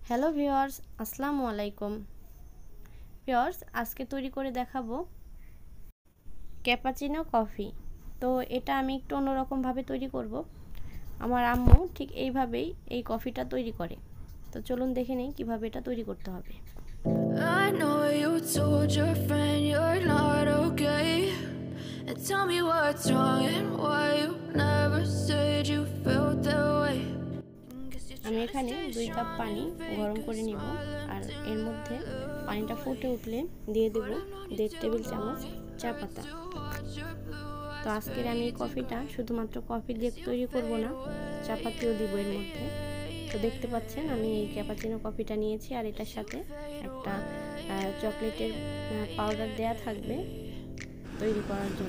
Hello viewers, আসসালামু আলাইকুম। Viewers, আজকে তৈরি করে দেখাবো ক্যাপাচিনো কফি। তো এটা আমি একটু অন্যরকম ভাবে তৈরি করব। আমার আম্মু ঠিক এইভাবেই এই কফিটা তৈরি করে। তো চলুন দেখে নেই কিভাবে এটা তৈরি করতে হবে। I know you told your friend you're not okay, and tell me what's wrong and why you never said you felt that way. আমি এখানে 2 কাপ পানি গরম করে নিব, আর এর মধ্যে পানিটা ফুটে উঠলে দিয়ে দেব 1.5 টেবিল চামচ চা পাতা। তো আজকের আমি এই কফিটা শুধুমাত্র কফি দিয়ে তৈরি করব না, চা পাতিও দিব এর মধ্যে। তো দেখতে পাচ্ছেন আমি এই ক্যাপাচিনো কফিটা নিয়েছি, আর এটার সাথে একটা চকলেটের পাউডার দেয়া থাকবে তৈরি করার জন্য।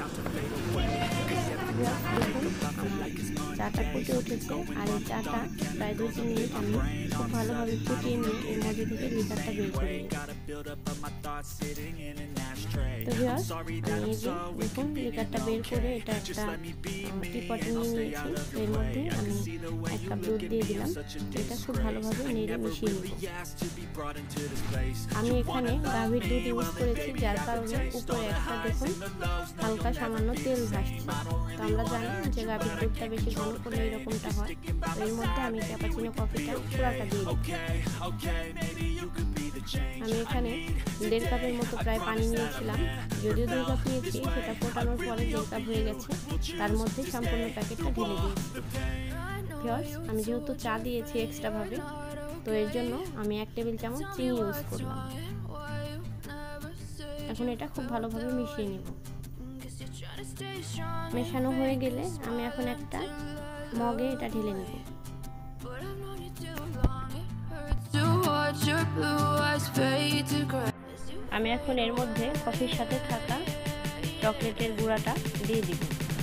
দেখুন চাটা ফুটে উঠেছে, আর এই চাটা প্রায় 2-3 মিনিট আমি খুব ভালোভাবে ফুটিয়ে নিয়ে এর মধ্যে থেকে লিকারটা বের করে নিই। তো ভিউয়ার্স, আমি এই যে দেখুন লিকারটা বের করে এটা একটা টিপটে নিয়ে নিয়েছি। এর মধ্যে আমি 1 কাপ দুধ দিয়ে দিলাম। এটা খুব ভালোভাবে নেড়ে মিশিয়ে নিব। আমি এখানে গাভীর দুধ ইউজ করেছি, যার কারণে উপরে একটা দেখুন হালকা সামান্য তেল ভাসছে। তো আমরা জানি যে গাভীর দুধটা বেশি ঘন করলে এরকমটা হয়। তো এর মধ্যে আমি ক্যাপাচিনো কফিটা পুরাটা দিয়ে দিই। আমি এখানে 1.5 কাপের মতো প্রায় পানি নিয়েছিলাম। যদিও 2 কাপ নিয়েছি, সেটা ফোটানোর পরে 1.5 কাপ হয়ে গেছে। তার মধ্যে সম্পূর্ণ প্যাকেটটা ঢেলে দিয়েছি। ভিউয়ার্স, আমি যেহেতু চা দিয়েছি এক্সট্রাভাবে, তো এর জন্য আমি 1 টেবিল চামচ চিনি ইউজ করলাম। এখন এটা খুব ভালোভাবে মিশিয়ে নিব। মেশানো হয়ে গেলে আমি এখন একটা মগে এটা ঢেলে নিব। আমি এখন এর মধ্যে কফির সাথে থাকা চকলেটের গুঁড়াটা দিয়ে দিব।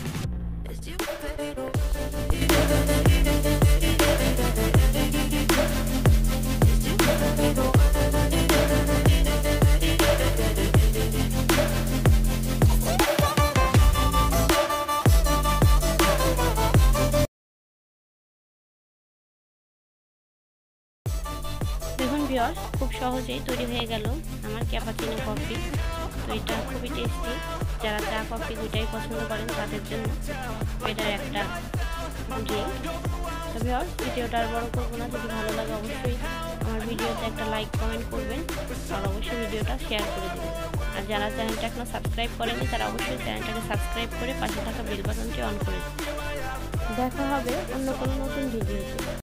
দেখুন ভিউয়ার্স, খুব সহজেই তৈরি হয়ে গেল আমার ক্যাপাচিনো কফি। তো এটা খুবই টেস্টি। যারা চা কফি দুটাই পছন্দ করেন তাদের জন্য এটার একটা ড্রিঙ্ক। তো ভিউয়ার্স, ভিডিওটা আর বড় করবো না। যদি ভালো লাগে অবশ্যই আমার ভিডিওতে একটা লাইক কমেন্ট করবেন, আর অবশ্যই ভিডিওটা শেয়ার করে দেবেন। আর যারা চ্যানেলটা এখনো সাবস্ক্রাইব করেনি তারা অবশ্যই চ্যানেলটাকে সাবস্ক্রাইব করে পাশে থাকা বেল বাটনটি অন করে দেবেন। দেখা হবে অন্য কোনো নতুন ভিডিওতে।